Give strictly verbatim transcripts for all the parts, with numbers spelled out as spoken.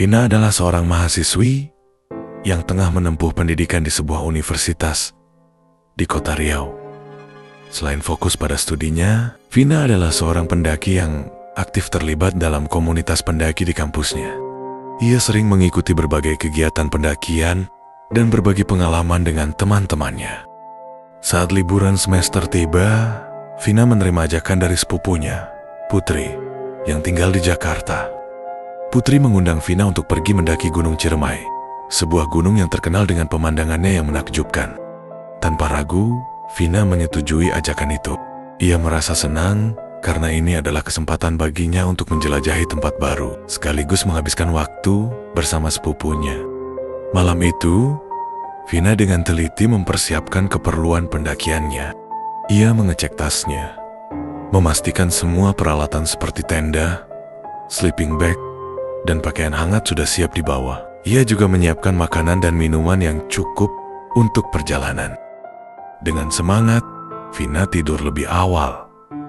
Vina adalah seorang mahasiswi yang tengah menempuh pendidikan di sebuah universitas di kota Riau. Selain fokus pada studinya, Vina adalah seorang pendaki yang aktif terlibat dalam komunitas pendaki di kampusnya. Ia sering mengikuti berbagai kegiatan pendakian dan berbagi pengalaman dengan teman-temannya. Saat liburan semester tiba, Vina menerima ajakan dari sepupunya, Putri, yang tinggal di Jakarta. Putri mengundang Vina untuk pergi mendaki Gunung Ciremai, sebuah gunung yang terkenal dengan pemandangannya yang menakjubkan. Tanpa ragu, Vina menyetujui ajakan itu. Ia merasa senang karena ini adalah kesempatan baginya untuk menjelajahi tempat baru, sekaligus menghabiskan waktu bersama sepupunya. Malam itu, Vina dengan teliti mempersiapkan keperluan pendakiannya. Ia mengecek tasnya, memastikan semua peralatan seperti tenda, sleeping bag, dan pakaian hangat sudah siap dibawa. Ia juga menyiapkan makanan dan minuman yang cukup untuk perjalanan. Dengan semangat, Vina tidur lebih awal.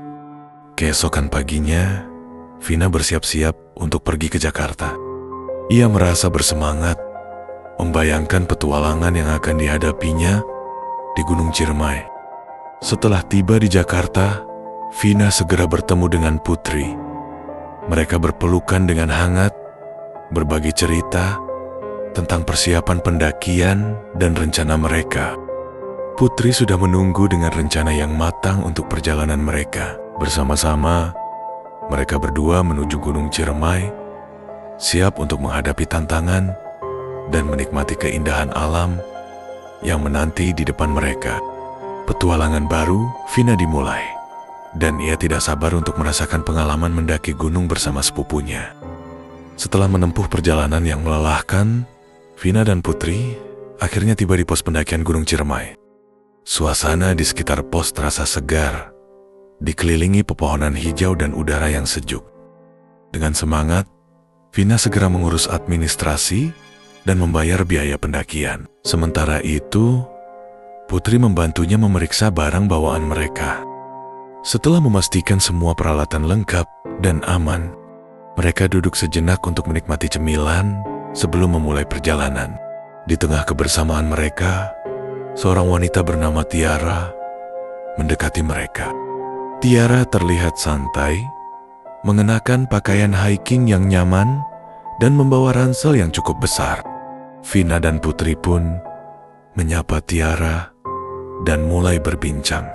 Keesokan paginya, Vina bersiap-siap untuk pergi ke Jakarta. Ia merasa bersemangat, membayangkan petualangan yang akan dihadapinya di Gunung Ciremai. Setelah tiba di Jakarta, Vina segera bertemu dengan Putri. Mereka berpelukan dengan hangat, berbagi cerita tentang persiapan pendakian dan rencana mereka. Putri sudah menunggu dengan rencana yang matang untuk perjalanan mereka. Bersama-sama, mereka berdua menuju Gunung Ciremai, siap untuk menghadapi tantangan dan menikmati keindahan alam yang menanti di depan mereka. Petualangan baru, Vina dimulai, dan ia tidak sabar untuk merasakan pengalaman mendaki gunung bersama sepupunya. Setelah menempuh perjalanan yang melelahkan, Vina dan Putri akhirnya tiba di pos pendakian Gunung Ciremai. Suasana di sekitar pos terasa segar, dikelilingi pepohonan hijau dan udara yang sejuk. Dengan semangat, Vina segera mengurus administrasi dan membayar biaya pendakian. Sementara itu, Putri membantunya memeriksa barang bawaan mereka. Setelah memastikan semua peralatan lengkap dan aman, mereka duduk sejenak untuk menikmati cemilan sebelum memulai perjalanan. Di tengah kebersamaan mereka, seorang wanita bernama Tiara mendekati mereka. Tiara terlihat santai, mengenakan pakaian hiking yang nyaman, dan membawa ransel yang cukup besar. Vina dan Putri pun menyapa Tiara dan mulai berbincang.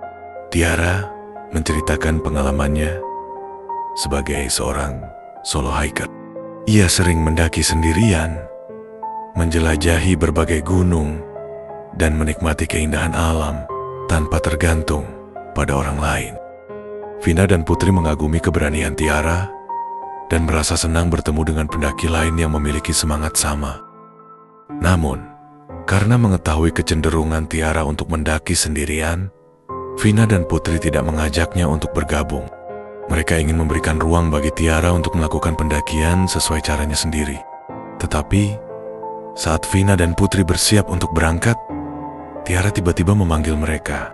Tiara menceritakan pengalamannya sebagai seorang solo hiker. Ia sering mendaki sendirian, menjelajahi berbagai gunung, dan menikmati keindahan alam tanpa tergantung pada orang lain. Vina dan Putri mengagumi keberanian Tiara dan merasa senang bertemu dengan pendaki lain yang memiliki semangat sama. Namun, karena mengetahui kecenderungan Tiara untuk mendaki sendirian, Vina dan Putri tidak mengajaknya untuk bergabung. Mereka ingin memberikan ruang bagi Tiara untuk melakukan pendakian sesuai caranya sendiri. Tetapi, saat Vina dan Putri bersiap untuk berangkat, Tiara tiba-tiba memanggil mereka.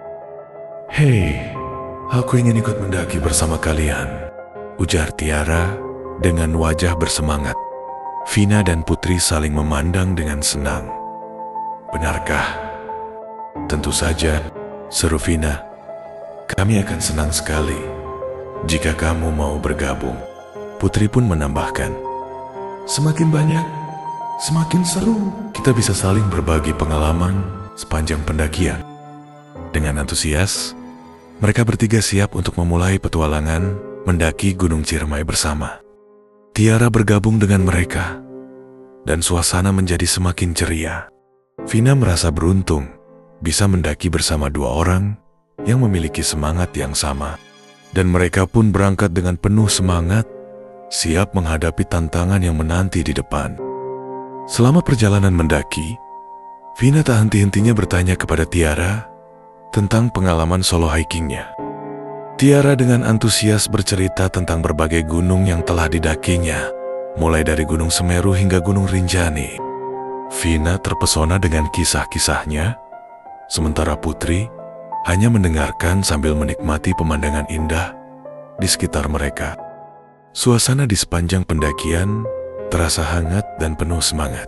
"Hei, aku ingin ikut mendaki bersama kalian," ujar Tiara dengan wajah bersemangat. Vina dan Putri saling memandang dengan senang. "Benarkah?" "Tentu saja," seru Vina. "Kami akan senang sekali jika kamu mau bergabung." Putri pun menambahkan, "Semakin banyak, semakin seru. Kita bisa saling berbagi pengalaman sepanjang pendakian." Dengan antusias, mereka bertiga siap untuk memulai petualangan mendaki Gunung Ciremai bersama. Tiara bergabung dengan mereka, dan suasana menjadi semakin ceria. Vina merasa beruntung bisa mendaki bersama dua orang yang memiliki semangat yang sama. Dan mereka pun berangkat dengan penuh semangat, siap menghadapi tantangan yang menanti di depan. Selama perjalanan mendaki, Vina tak henti-hentinya bertanya kepada Tiara tentang pengalaman solo hikingnya. Tiara dengan antusias bercerita tentang berbagai gunung yang telah didakinya, mulai dari Gunung Semeru hingga Gunung Rinjani. Vina terpesona dengan kisah-kisahnya, sementara Putri hanya mendengarkan sambil menikmati pemandangan indah di sekitar mereka. Suasana di sepanjang pendakian terasa hangat dan penuh semangat.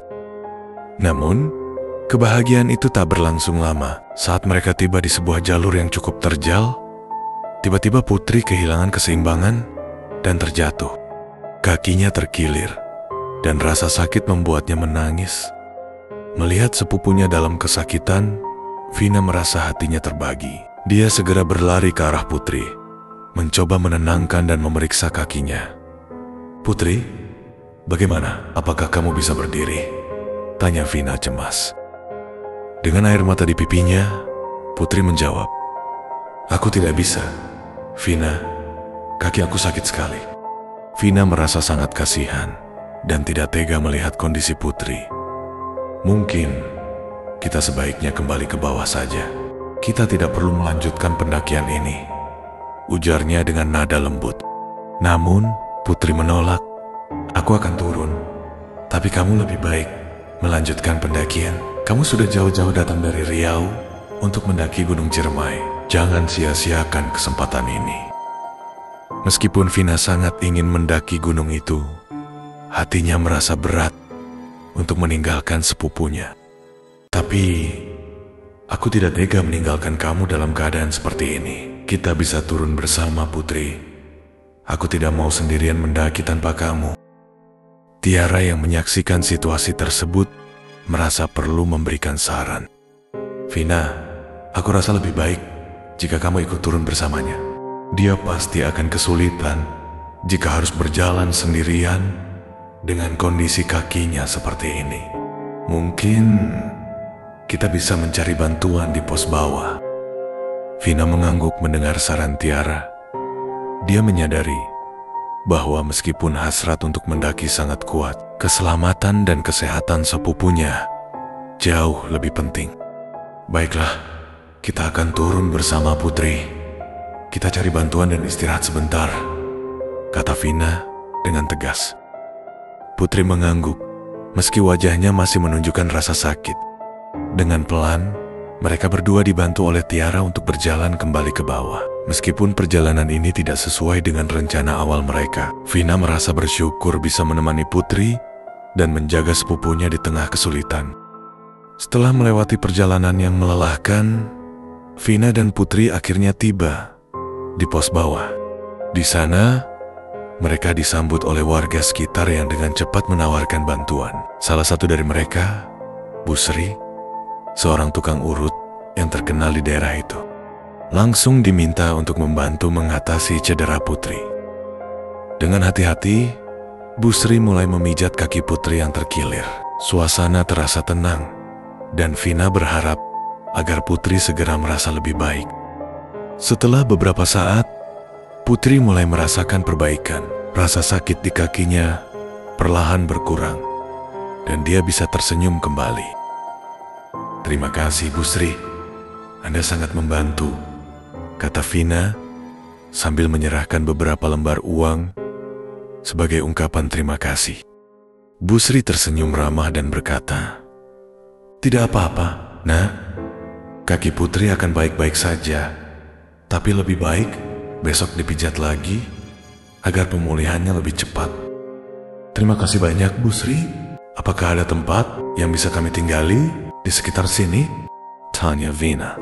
Namun, kebahagiaan itu tak berlangsung lama. Saat mereka tiba di sebuah jalur yang cukup terjal, tiba-tiba Putri kehilangan keseimbangan dan terjatuh. Kakinya terkilir, dan rasa sakit membuatnya menangis. Melihat sepupunya dalam kesakitan, Vina merasa hatinya terbagi. Dia segera berlari ke arah Putri, mencoba menenangkan dan memeriksa kakinya. "Putri, bagaimana? Apakah kamu bisa berdiri?" tanya Vina cemas. Dengan air mata di pipinya, Putri menjawab, "Aku tidak bisa, Vina. Kaki aku sakit sekali." Vina merasa sangat kasihan dan tidak tega melihat kondisi Putri. "Mungkin kita sebaiknya kembali ke bawah saja. Kita tidak perlu melanjutkan pendakian ini," ujarnya dengan nada lembut. Namun, Putri menolak. "Aku akan turun, tapi kamu lebih baik melanjutkan pendakian. Kamu sudah jauh-jauh datang dari Riau untuk mendaki Gunung Ciremai. Jangan sia-siakan kesempatan ini." Meskipun Vina sangat ingin mendaki gunung itu, hatinya merasa berat untuk meninggalkan sepupunya. "Tapi, aku tidak tega meninggalkan kamu dalam keadaan seperti ini. Kita bisa turun bersama, Putri. Aku tidak mau sendirian mendaki tanpa kamu." Tiara yang menyaksikan situasi tersebut merasa perlu memberikan saran. "Vina, aku rasa lebih baik jika kamu ikut turun bersamanya. Dia pasti akan kesulitan jika harus berjalan sendirian dengan kondisi kakinya seperti ini. Mungkin kita bisa mencari bantuan di pos bawah." Vina mengangguk mendengar saran Tiara. Dia menyadari bahwa meskipun hasrat untuk mendaki sangat kuat, keselamatan dan kesehatan sepupunya jauh lebih penting. "Baiklah, kita akan turun bersama Putri. Kita cari bantuan dan istirahat sebentar," kata Vina dengan tegas. Putri mengangguk, meski wajahnya masih menunjukkan rasa sakit. Dengan pelan, mereka berdua dibantu oleh Tiara untuk berjalan kembali ke bawah. Meskipun perjalanan ini tidak sesuai dengan rencana awal mereka, Vina merasa bersyukur bisa menemani Putri dan menjaga sepupunya di tengah kesulitan. Setelah melewati perjalanan yang melelahkan, Vina dan Putri akhirnya tiba di pos bawah. Di sana, mereka disambut oleh warga sekitar yang dengan cepat menawarkan bantuan. Salah satu dari mereka, Bu Sri, seorang tukang urut yang terkenal di daerah itu, langsung diminta untuk membantu mengatasi cedera Putri. Dengan hati-hati, Bu Sri mulai memijat kaki Putri yang terkilir. Suasana terasa tenang, dan Vina berharap agar Putri segera merasa lebih baik. Setelah beberapa saat, Putri mulai merasakan perbaikan. Rasa sakit di kakinya perlahan berkurang, dan dia bisa tersenyum kembali. "Terima kasih, Bu Sri. Anda sangat membantu," kata Vina sambil menyerahkan beberapa lembar uang sebagai ungkapan terima kasih. Bu Sri tersenyum ramah dan berkata, "Tidak apa-apa, Nak. Kaki Putri akan baik-baik saja. Tapi lebih baik besok dipijat lagi agar pemulihannya lebih cepat." "Terima kasih banyak, Bu Sri. Apakah ada tempat yang bisa kami tinggali di sekitar sini?" tanya Vina.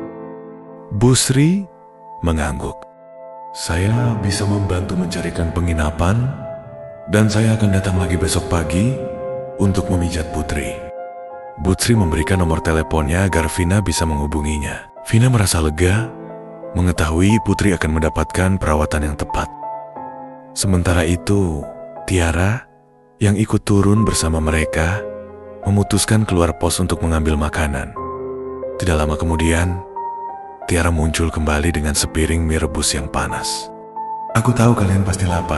Bu Sri mengangguk. "Saya bisa membantu mencarikan penginapan, dan saya akan datang lagi besok pagi untuk memijat Putri." Bu Sri memberikan nomor teleponnya agar Vina bisa menghubunginya. Vina merasa lega mengetahui Putri akan mendapatkan perawatan yang tepat. Sementara itu, Tiara yang ikut turun bersama mereka memutuskan keluar pos untuk mengambil makanan. Tidak lama kemudian, Tiara muncul kembali dengan sepiring mie rebus yang panas. "Aku tahu kalian pasti lapar,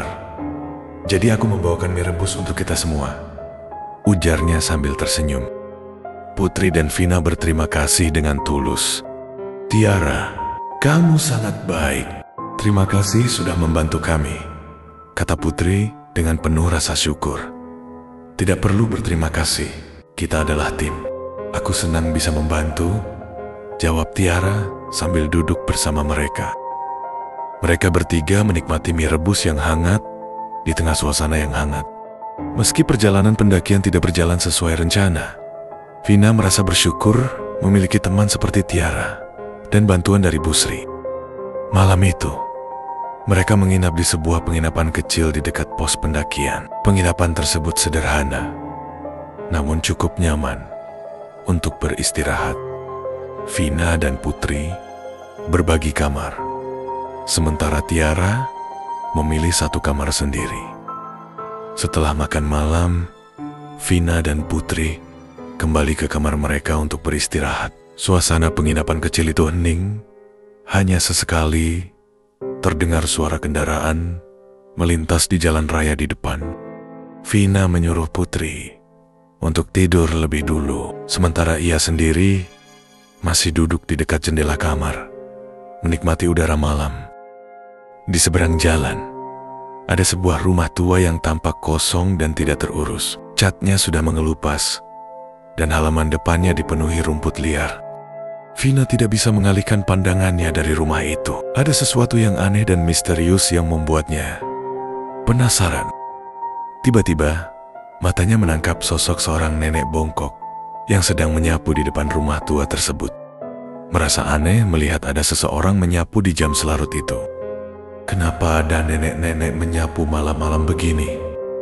jadi aku membawakan mie rebus untuk kita semua," ujarnya sambil tersenyum. Putri dan Vina berterima kasih dengan tulus. "Tiara, kamu sangat baik. Terima kasih sudah membantu kami," kata Putri dengan penuh rasa syukur. "Tidak perlu berterima kasih, kita adalah tim. Aku senang bisa membantu," jawab Tiara sambil duduk bersama mereka. Mereka bertiga menikmati mie rebus yang hangat di tengah suasana yang hangat. Meski perjalanan pendakian tidak berjalan sesuai rencana, Vina merasa bersyukur memiliki teman seperti Tiara dan bantuan dari Busri. Malam itu, mereka menginap di sebuah penginapan kecil di dekat pos pendakian. Penginapan tersebut sederhana, namun cukup nyaman untuk beristirahat. Vina dan Putri berbagi kamar, sementara Tiara memilih satu kamar sendiri. Setelah makan malam, Vina dan Putri kembali ke kamar mereka untuk beristirahat. Suasana penginapan kecil itu hening, hanya sesekali terdengar suara kendaraan melintas di jalan raya di depan. Vina menyuruh Putri untuk tidur lebih dulu, sementara ia sendiri masih duduk di dekat jendela kamar, menikmati udara malam. Di seberang jalan, ada sebuah rumah tua yang tampak kosong dan tidak terurus. Catnya sudah mengelupas, dan halaman depannya dipenuhi rumput liar. Vina tidak bisa mengalihkan pandangannya dari rumah itu. Ada sesuatu yang aneh dan misterius yang membuatnya penasaran. Tiba-tiba, matanya menangkap sosok seorang nenek bongkok yang sedang menyapu di depan rumah tua tersebut. Merasa aneh melihat ada seseorang menyapu di jam selarut itu. Kenapa ada nenek-nenek menyapu malam-malam begini?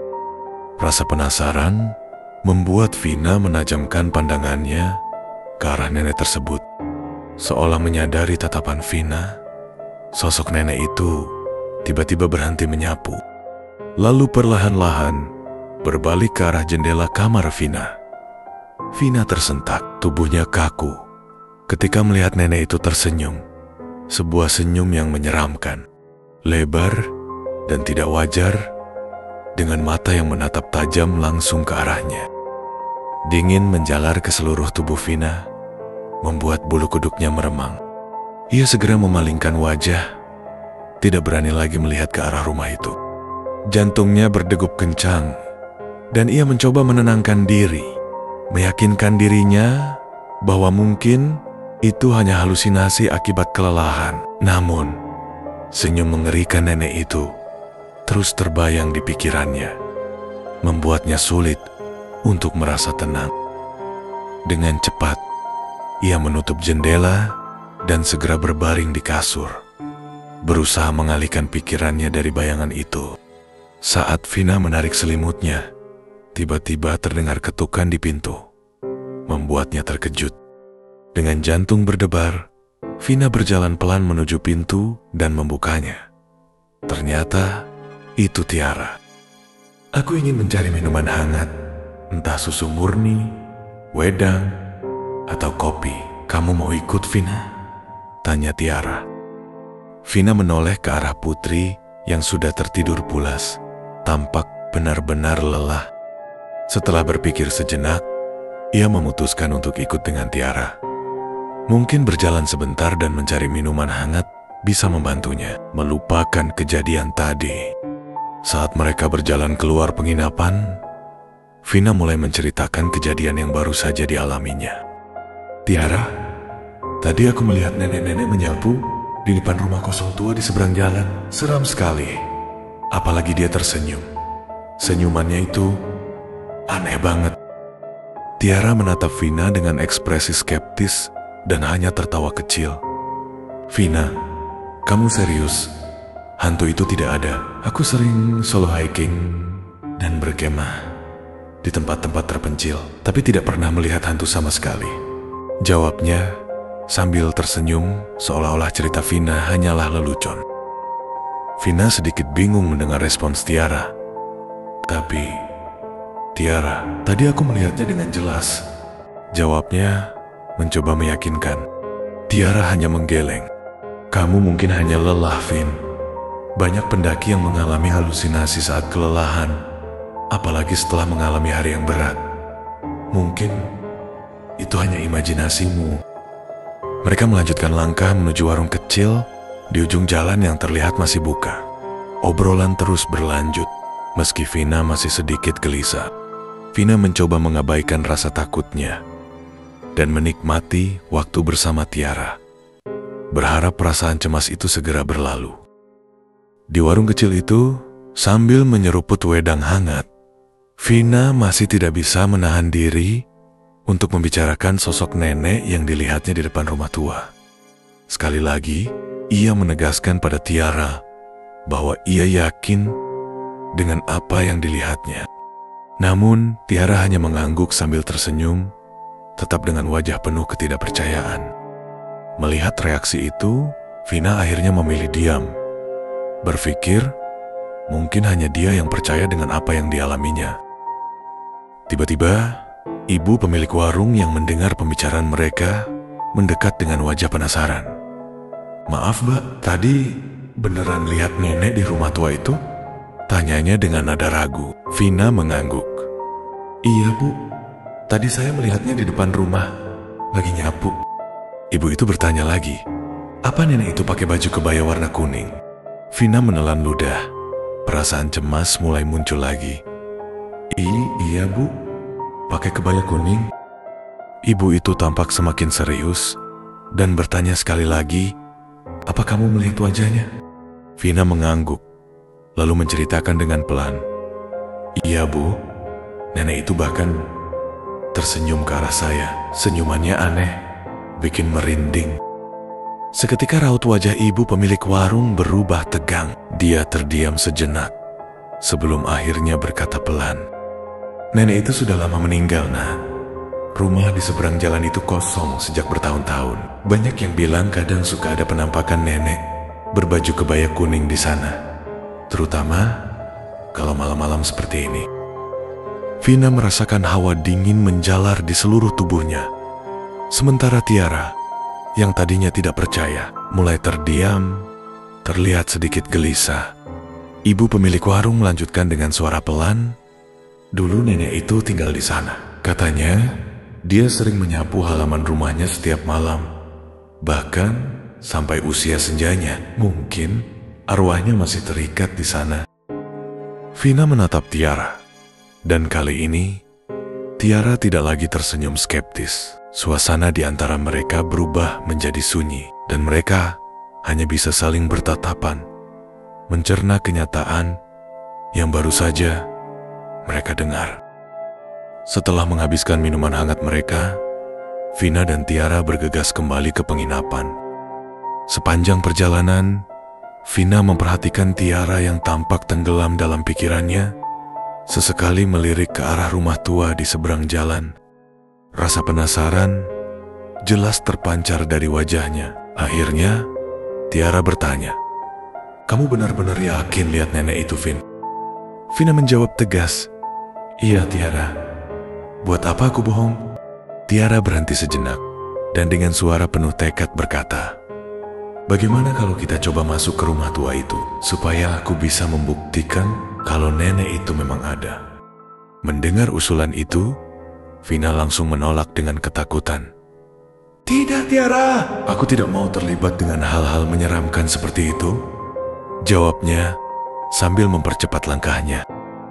Rasa penasaran membuat Vina menajamkan pandangannya ke arah nenek tersebut. Seolah menyadari tatapan Vina, sosok nenek itu tiba-tiba berhenti menyapu. Lalu perlahan-lahan berbalik ke arah jendela kamar Vina. Vina tersentak, tubuhnya kaku ketika melihat nenek itu tersenyum. Sebuah senyum yang menyeramkan, lebar dan tidak wajar, dengan mata yang menatap tajam langsung ke arahnya. Dingin menjalar ke seluruh tubuh Vina, membuat bulu kuduknya meremang. Ia segera memalingkan wajah, tidak berani lagi melihat ke arah rumah itu. Jantungnya berdegup kencang, dan ia mencoba menenangkan diri, meyakinkan dirinya bahwa mungkin itu hanya halusinasi akibat kelelahan. Namun, senyum mengerikan nenek itu terus terbayang di pikirannya, membuatnya sulit untuk merasa tenang. Dengan cepat, ia menutup jendela dan segera berbaring di kasur, berusaha mengalihkan pikirannya dari bayangan itu. Saat Vina menarik selimutnya, tiba-tiba terdengar ketukan di pintu, membuatnya terkejut. Dengan jantung berdebar, Vina berjalan pelan menuju pintu dan membukanya. Ternyata itu Tiara. "Aku ingin mencari minuman hangat, entah susu murni, wedang, atau kopi. Kamu mau ikut, Vina?" tanya Tiara. Vina menoleh ke arah Putri yang sudah tertidur pulas, tampak benar-benar lelah. Setelah berpikir sejenak, ia memutuskan untuk ikut dengan Tiara. Mungkin berjalan sebentar dan mencari minuman hangat bisa membantunya melupakan kejadian tadi. Saat mereka berjalan keluar penginapan, Vina mulai menceritakan kejadian yang baru saja dialaminya. "Tiara, tadi aku melihat nenek-nenek menyapu di depan rumah kosong tua di seberang jalan. Seram sekali. Apalagi dia tersenyum. Senyumannya itu aneh banget." Tiara menatap Vina dengan ekspresi skeptis dan hanya tertawa kecil. "Vina, kamu serius? Hantu itu tidak ada. Aku sering solo hiking dan berkemah di tempat-tempat terpencil, tapi tidak pernah melihat hantu sama sekali," jawabnya sambil tersenyum seolah-olah cerita Vina hanyalah lelucon. Vina sedikit bingung mendengar respons Tiara. "Tapi, Tiara, tadi aku melihatnya dengan jelas," jawabnya mencoba meyakinkan. Tiara hanya menggeleng. "Kamu mungkin hanya lelah, Vin. Banyak pendaki yang mengalami halusinasi saat kelelahan, apalagi setelah mengalami hari yang berat. Mungkin itu hanya imajinasimu." Mereka melanjutkan langkah menuju warung kecil di ujung jalan yang terlihat masih buka. Obrolan terus berlanjut, meski Vina masih sedikit gelisah. Vina mencoba mengabaikan rasa takutnya dan menikmati waktu bersama Tiara, berharap perasaan cemas itu segera berlalu. Di warung kecil itu, sambil menyeruput wedang hangat, Vina masih tidak bisa menahan diri untuk membicarakan sosok nenek yang dilihatnya di depan rumah tua. Sekali lagi, ia menegaskan pada Tiara bahwa ia yakin dengan apa yang dilihatnya. Namun, Tiara hanya mengangguk sambil tersenyum, tetap dengan wajah penuh ketidakpercayaan. Melihat reaksi itu, Vina akhirnya memilih diam. Berpikir, mungkin hanya dia yang percaya dengan apa yang dialaminya. Tiba-tiba, ibu pemilik warung yang mendengar pembicaraan mereka mendekat dengan wajah penasaran. "Maaf, Mbak, tadi beneran lihat nenek di rumah tua itu?" Tanyanya dengan nada ragu. Vina mengangguk. "Iya, Bu. Tadi saya melihatnya di depan rumah, lagi nyapu." Ibu itu bertanya lagi, "Apa nenek itu pakai baju kebaya warna kuning?" Vina menelan ludah. Perasaan cemas mulai muncul lagi. "I, iya, Bu. Pakai kebaya kuning." Ibu itu tampak semakin serius dan bertanya sekali lagi, "Apa kamu melihat wajahnya?" Vina mengangguk, lalu menceritakan dengan pelan, "Iya, Bu. Nenek itu bahkan tersenyum ke arah saya. Senyumannya aneh, bikin merinding." Seketika raut wajah ibu pemilik warung berubah tegang. Dia terdiam sejenak sebelum akhirnya berkata pelan, "Nenek itu sudah lama meninggal, Nak. Rumah di seberang jalan itu kosong sejak bertahun-tahun. Banyak yang bilang kadang suka ada penampakan nenek berbaju kebaya kuning di sana, terutama kalau malam-malam seperti ini." Vina merasakan hawa dingin menjalar di seluruh tubuhnya. Sementara Tiara, yang tadinya tidak percaya, mulai terdiam, terlihat sedikit gelisah. Ibu pemilik warung melanjutkan dengan suara pelan, "Dulu nenek itu tinggal di sana. Katanya, dia sering menyapu halaman rumahnya setiap malam. Bahkan sampai usia senjanya, mungkin arwahnya masih terikat di sana." Vina menatap Tiara, dan kali ini Tiara tidak lagi tersenyum skeptis. Suasana di antara mereka berubah menjadi sunyi, dan mereka hanya bisa saling bertatapan, mencerna kenyataan yang baru saja mereka dengar. Setelah menghabiskan minuman hangat mereka, Vina dan Tiara bergegas kembali ke penginapan. Sepanjang perjalanan, Vina memperhatikan Tiara yang tampak tenggelam dalam pikirannya, sesekali melirik ke arah rumah tua di seberang jalan. Rasa penasaran jelas terpancar dari wajahnya. Akhirnya, Tiara bertanya, "Kamu benar-benar yakin lihat nenek itu, Vin?" Vina menjawab tegas, "Iya, Tiara. Buat apa aku bohong?" Tiara berhenti sejenak, dan dengan suara penuh tekad berkata, "Bagaimana kalau kita coba masuk ke rumah tua itu, supaya aku bisa membuktikan kalau nenek itu memang ada?" Mendengar usulan itu, Vina langsung menolak dengan ketakutan. "Tidak, Tiara. Aku tidak mau terlibat dengan hal-hal menyeramkan seperti itu," jawabnya sambil mempercepat langkahnya.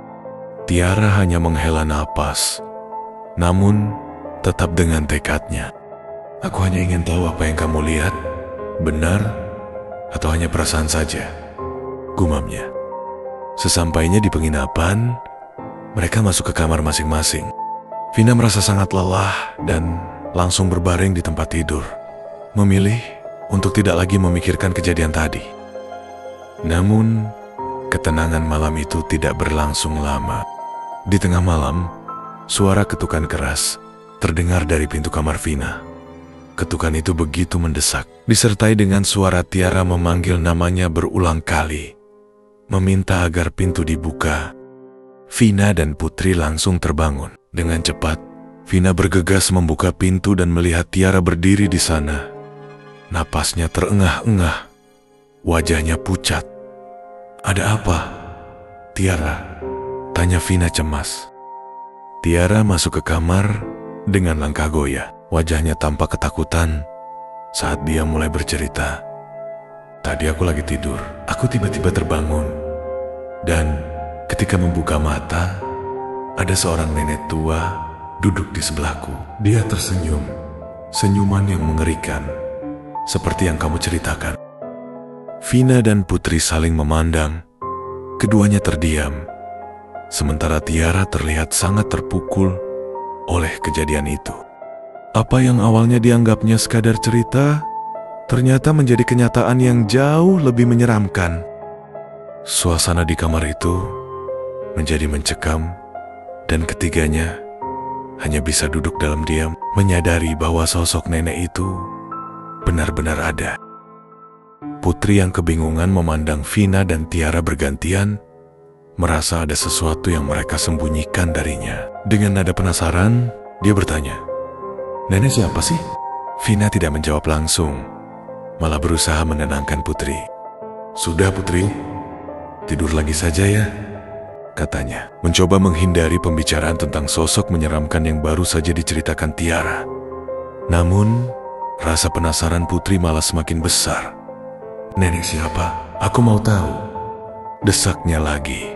Tiara hanya menghela napas, namun tetap dengan tekadnya. "Aku hanya ingin tahu apa yang kamu lihat, benar atau hanya perasaan saja," gumamnya. Sesampainya di penginapan, mereka masuk ke kamar masing-masing. Vina merasa sangat lelah dan langsung berbaring di tempat tidur, memilih untuk tidak lagi memikirkan kejadian tadi. Namun, ketenangan malam itu tidak berlangsung lama. Di tengah malam, suara ketukan keras terdengar dari pintu kamar Vina. Ketukan itu begitu mendesak, disertai dengan suara Tiara memanggil namanya berulang kali, meminta agar pintu dibuka. Vina dan Putri langsung terbangun. Dengan cepat, Vina bergegas membuka pintu dan melihat Tiara berdiri di sana. Napasnya terengah-engah, wajahnya pucat. "Ada apa, Tiara?" tanya Vina cemas. Tiara masuk ke kamar dengan langkah goyah. Wajahnya tampak ketakutan saat dia mulai bercerita. "Tadi aku lagi tidur, aku tiba-tiba terbangun. Dan ketika membuka mata, ada seorang nenek tua duduk di sebelahku. Dia tersenyum, senyuman yang mengerikan, seperti yang kamu ceritakan." Vina dan Putri saling memandang. Keduanya terdiam. Sementara Tiara terlihat sangat terpukul oleh kejadian itu. Apa yang awalnya dianggapnya sekadar cerita, ternyata menjadi kenyataan yang jauh lebih menyeramkan. Suasana di kamar itu menjadi mencekam, dan ketiganya hanya bisa duduk dalam diam, menyadari bahwa sosok nenek itu benar-benar ada. Putri yang kebingungan memandang Vina dan Tiara bergantian, merasa ada sesuatu yang mereka sembunyikan darinya. Dengan nada penasaran, dia bertanya, "Nenek siapa sih?" Vina tidak menjawab langsung, malah berusaha menenangkan Putri. "Sudah Putri, tidur lagi saja ya," katanya, mencoba menghindari pembicaraan tentang sosok menyeramkan yang baru saja diceritakan Tiara. Namun, rasa penasaran Putri malah semakin besar. "Nenek siapa? Aku mau tahu," desaknya lagi.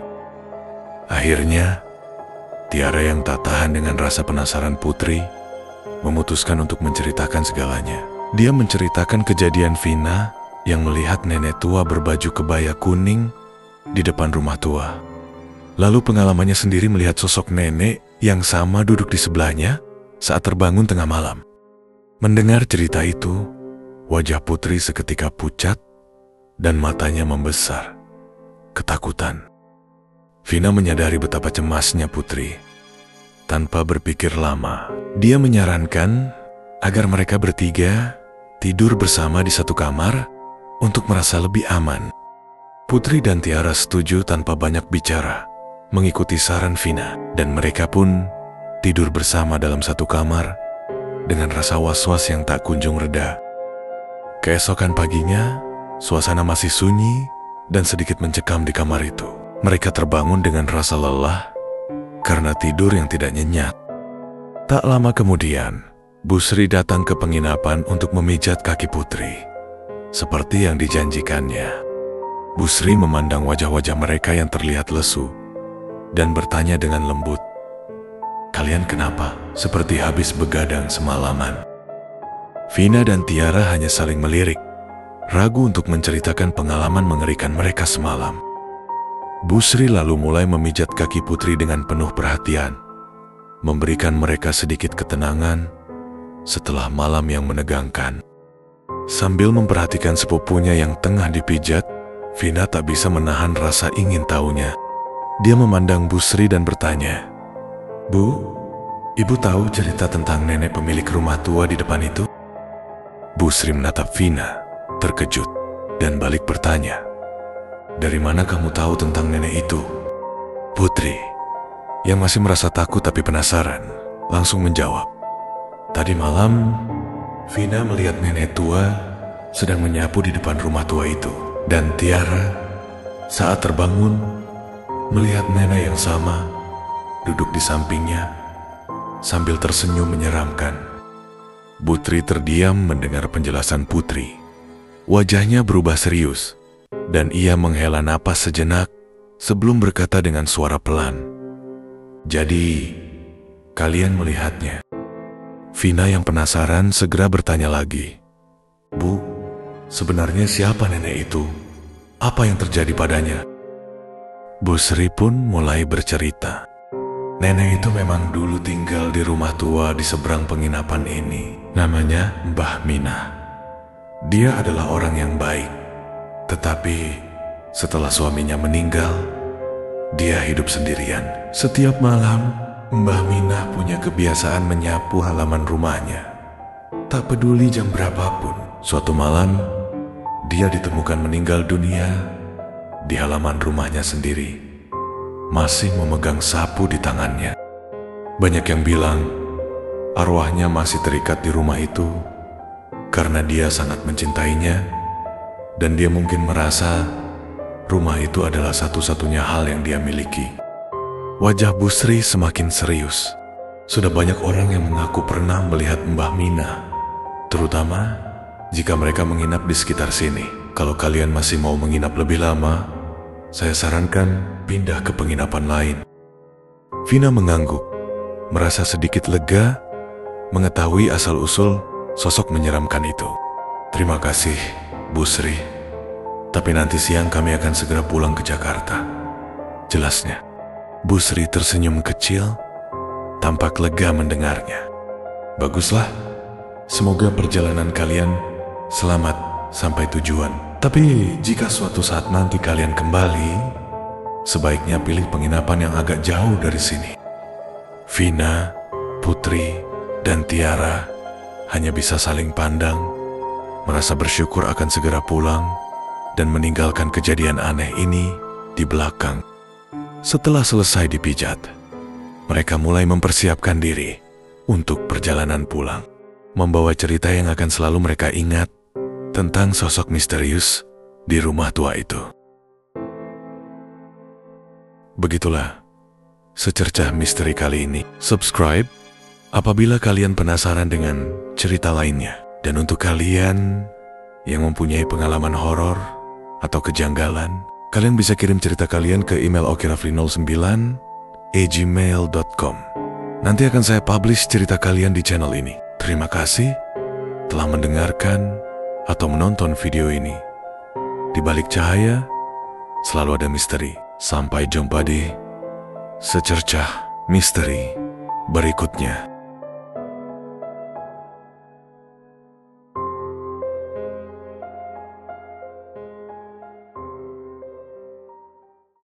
Akhirnya, Tiara yang tak tahan dengan rasa penasaran Putri memutuskan untuk menceritakan segalanya. Dia menceritakan kejadian Vina yang melihat nenek tua berbaju kebaya kuning di depan rumah tua. Lalu pengalamannya sendiri melihat sosok nenek yang sama duduk di sebelahnya saat terbangun tengah malam. Mendengar cerita itu, wajah Putri seketika pucat dan matanya membesar. Ketakutan. Vina menyadari betapa cemasnya Putri. Tanpa berpikir lama, dia menyarankan agar mereka bertiga tidur bersama di satu kamar untuk merasa lebih aman. Putri dan Tiara setuju tanpa banyak bicara, mengikuti saran Vina, dan mereka pun tidur bersama dalam satu kamar dengan rasa was-was yang tak kunjung reda. Keesokan paginya, suasana masih sunyi dan sedikit mencekam di kamar itu. Mereka terbangun dengan rasa lelah karena tidur yang tidak nyenyak. Tak lama kemudian, Bu Sri datang ke penginapan untuk memijat kaki Putri, seperti yang dijanjikannya. Bu Sri memandang wajah-wajah mereka yang terlihat lesu dan bertanya dengan lembut, "Kalian kenapa seperti habis begadang semalaman?" Vina dan Tiara hanya saling melirik, ragu untuk menceritakan pengalaman mengerikan mereka semalam. Bu Sri lalu mulai memijat kaki Putri dengan penuh perhatian, memberikan mereka sedikit ketenangan setelah malam yang menegangkan. Sambil memperhatikan sepupunya yang tengah dipijat, Vina tak bisa menahan rasa ingin tahunya. Dia memandang Bu Sri dan bertanya, "Bu, Ibu tahu cerita tentang nenek pemilik rumah tua di depan itu?" Bu Sri menatap Vina, terkejut, dan balik bertanya, "Dari mana kamu tahu tentang nenek itu?" Putri, yang masih merasa takut tapi penasaran, langsung menjawab, "Tadi malam, Vina melihat nenek tua sedang menyapu di depan rumah tua itu. Dan Tiara, saat terbangun, melihat nenek yang sama duduk di sampingnya sambil tersenyum menyeramkan." Putri terdiam mendengar penjelasan Putri. Wajahnya berubah serius, dan ia menghela napas sejenak sebelum berkata dengan suara pelan, "Jadi, kalian melihatnya?" Vina yang penasaran segera bertanya lagi, "Bu, sebenarnya siapa nenek itu? Apa yang terjadi padanya?" Bu Sri pun mulai bercerita. "Nenek itu memang dulu tinggal di rumah tua di seberang penginapan ini. Namanya Mbah Minah. Dia adalah orang yang baik. Tetapi setelah suaminya meninggal, dia hidup sendirian. Setiap malam, Mbah Minah punya kebiasaan menyapu halaman rumahnya. Tak peduli jam berapapun. Suatu malam, dia ditemukan meninggal dunia di halaman rumahnya sendiri, masih memegang sapu di tangannya. Banyak yang bilang arwahnya masih terikat di rumah itu karena dia sangat mencintainya, dan dia mungkin merasa rumah itu adalah satu-satunya hal yang dia miliki." Wajah Bu Sri semakin serius. Sudah banyak orang yang mengaku pernah melihat Mbah Minah, terutama jika mereka menginap di sekitar sini. Kalau kalian masih mau menginap lebih lama, saya sarankan pindah ke penginapan lain. Vina mengangguk, merasa sedikit lega mengetahui asal-usul sosok menyeramkan itu. "Terima kasih, Bu Sri. Tapi nanti siang kami akan segera pulang ke Jakarta," jelasnya. Bu Sri tersenyum kecil, tampak lega mendengarnya. Baguslah, semoga perjalanan kalian selamat sampai tujuan. Tapi jika suatu saat nanti kalian kembali, sebaiknya pilih penginapan yang agak jauh dari sini. Vina, Putri, dan Tiara hanya bisa saling pandang, merasa bersyukur akan segera pulang, dan meninggalkan kejadian aneh ini di belakang. Setelah selesai dipijat, mereka mulai mempersiapkan diri untuk perjalanan pulang, membawa cerita yang akan selalu mereka ingat tentang sosok misterius di rumah tua itu. Begitulah secercah misteri kali ini. Subscribe apabila kalian penasaran dengan cerita lainnya. Dan untuk kalian yang mempunyai pengalaman horor atau kejanggalan, kalian bisa kirim cerita kalian ke email okirafli nol sembilan at gmail dot com. Nanti akan saya publish cerita kalian di channel ini. Terima kasih telah mendengarkan atau menonton video ini. Di balik cahaya selalu ada misteri. Sampai jumpa di secercah misteri berikutnya.